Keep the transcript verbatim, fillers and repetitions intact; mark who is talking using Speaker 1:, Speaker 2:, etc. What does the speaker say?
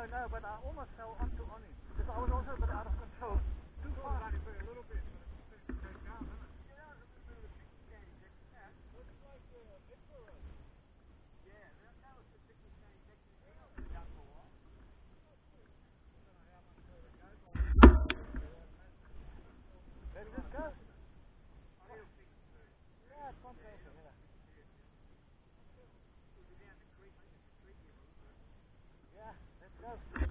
Speaker 1: no, but I almost fell onto on him. Because I was also a bit out of control. Too far.
Speaker 2: A little bit, but it's going to take down, isn't it?
Speaker 1: Yeah, this is a bit of a big change. Yeah.
Speaker 2: Looks like the Midler Road.
Speaker 1: Yeah, that, that was the big change. Actually, yeah, I've been down for a while. Let it go. Yeah, it's not bad. Yeah, let's go.